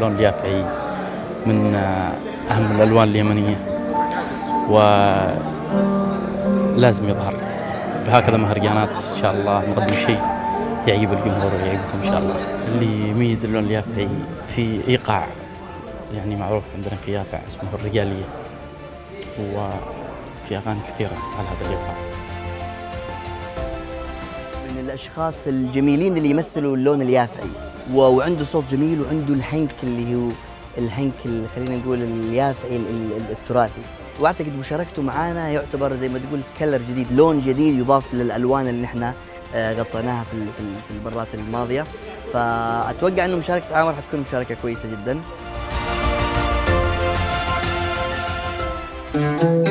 اللون اليافعي من أهم الألوان اليمنية، ولازم يظهر بهكذا مهرجانات. إن شاء الله نقدم شيء يعجب الجمهور ويعجبكم إن شاء الله. اللي يميز اللون اليافعي في إيقاع، يعني معروف عندنا في يافع اسمه الرجالية، وفي أغاني كثيرة على هذا الإيقاع. من الأشخاص الجميلين اللي يمثلوا اللون اليافعي، وعنده صوت جميل، وعنده الحنك اللي هو الحنك خلينا نقول اليافعي التراثي. واعتقد مشاركته معانا يعتبر زي ما تقول كلر جديد، لون جديد يضاف للالوان اللي احنا غطيناها في المرات الماضيه. فاتوقع انه مشاركه عامر حتكون مشاركه كويسه جدا.